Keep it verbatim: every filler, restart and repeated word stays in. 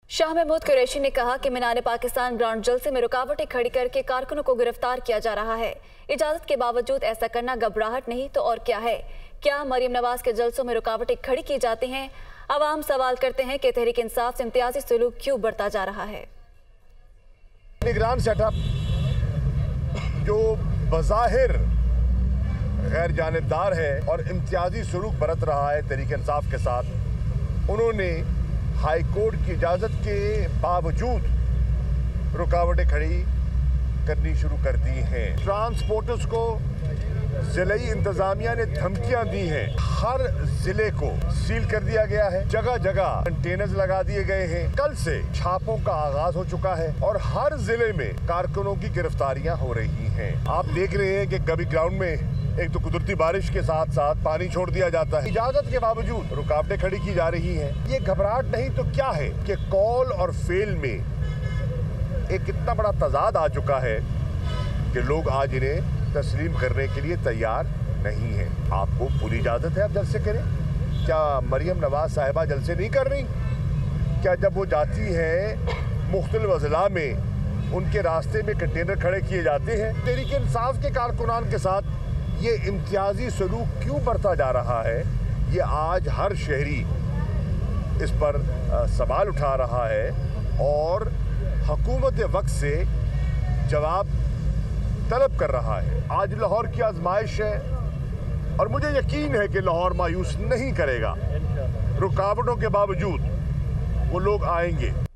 शाह महमूद कुरैशी ने कहा कि मीनार पाकिस्तान ग्राउंड जलसे में रुकावटें खड़ी करके कारकुनों को गिरफ्तार किया जा रहा है। इजाजत के बावजूद ऐसा करना घबराहट नहीं तो और क्या है। क्या मरियम नवाज के जलसों में रुकावटें खड़ी की जाती हैं? अवाम सवाल करते हैं कि तहरीक इंसाफ से इम्तियाजी सलूक क्यों बढ़ता जा रहा है। निगरान सेटअप जो बज़ाहिर गैर जानिबदार है और इम्तियाजी सलूक बरत रहा है तहरीक इंसाफ के साथ, उन्होंने हाई कोर्ट की इजाज़त के बावजूद रुकावटें खड़ी करनी शुरू कर दी हैं। ट्रांसपोर्टर्स को ज़िले इंतज़ामिया ने धमकियां दी हैं। हर ज़िले को सील कर दिया गया है, जगह जगह कंटेनर्स लगा दिए गए हैं। कल से छापों का आगाज हो चुका है और हर ज़िले में कारकुनों की गिरफ्तारियां हो रही हैं। आप देख रहे हैं कि कभी ग्राउंड में एक तो कुदरती बारिश के साथ साथ पानी छोड़ दिया जाता है। इजाजत के बावजूद रुकावटें खड़ी की जा रही हैं। ये घबराहट नहीं तो क्या है कि कॉल और फेल में एक इतना बड़ा तजाद आ चुका है कि लोग आज इन्हें तस्लीम करने के लिए तैयार नहीं है। आपको पूरी इजाजत है आप जलसे करें। क्या मरियम नवाज साहिबा जलसे नहीं कर रही? क्या जब वो जाती है मुख्तलिफ अजला में उनके रास्ते में कंटेनर खड़े किए जाते हैं? तहरीक इंसाफ के कारकुनान के साथ ये इम्तियाजी सलूक क्यों बढ़ता जा रहा है, ये आज हर शहरी इस पर आ, सवाल उठा रहा है और हुकूमत वक्त से जवाब तलब कर रहा है। आज लाहौर की आजमाइश है और मुझे यकीन है कि लाहौर मायूस नहीं करेगा। रुकावटों के बावजूद वो लोग आएंगे।